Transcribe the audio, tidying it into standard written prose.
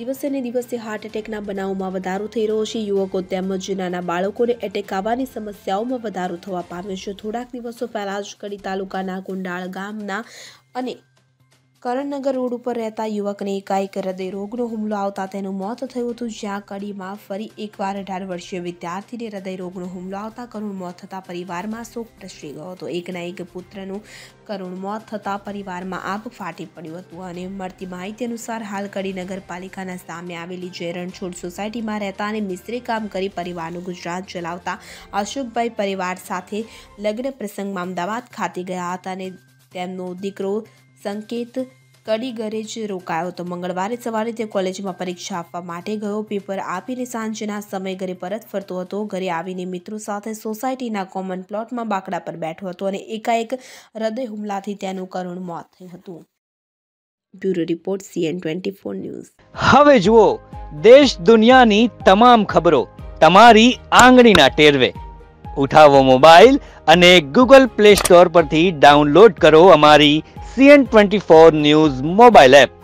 દિવસે ને દિવસે હાર્ટ એટેકના બનાવોમાં વધારો થઈ રહ્યો છે। યુવકો તેમજ નાના બાળકોને એટેક આવવાની સમસ્યાઓમાં વધારો થવા પામ્યો છે। થોડાક દિવસો પહેલા જ કડી તાલુકાના કુંડાળ ગામના અને કરણનગર રોડ ઉપર રહેતા યુવકને એકાએક હૃદય રોગનો હુમલો આવતા તેનું મોત થયું હતું। જ્યાં કડીમાં ફરી એકવાર 18 વર્ષીય વિદ્યાર્થીને હૃદય રોગનો હુમલો આવતા કરુણ મોત થતાં પરિવારમાં શોક પ્રસરી ગયો હતો। એકના એક પુત્રનું કરુણ મોત થતાં પરિવારમાં આગ ફાટી પડ્યું હતું અને મળતી માહિતી અનુસાર હાલ કડી નગરપાલિકાના સામે આવેલી જે રણછોડ સોસાયટીમાં રહેતા અને મિસ્ત્રી કામ કરી પરિવારનું ગુજરાન ચલાવતા અશોકભાઈ પરિવાર સાથે લગ્ન પ્રસંગમાં અમદાવાદ ખાતે ગયા હતા અને તેમનો દીકરો સંકેત કડી ઘરે જ રોકાયો હતો। મંગળવારે સવારે તે કોલેજમાં પરીક્ષા આપવા માટે ગયો। પેપર આપીને સાંજના સમય ઘરે પરત ફરતો હતો। ઘરે આવીને મિત્રો સાથે સોસાયટીના કોમન પ્લોટમાં બાકડા પર બેઠો હતો અને એકાએક હૃદય હુમલાથી તેનું કરુણ મોત થયું હતું। Bureau report CN24 news. હવે જુઓ દેશ દુનિયાની તમામ ખબરો તમારી આંગળીના ટેરવે। ઉઠાવો મોબાઈલ અને ગૂગલ પ્લે સ્ટોર પરથી ડાઉનલોડ કરો અમારી CN24 ન્યૂઝ મોબાઈલ એપ।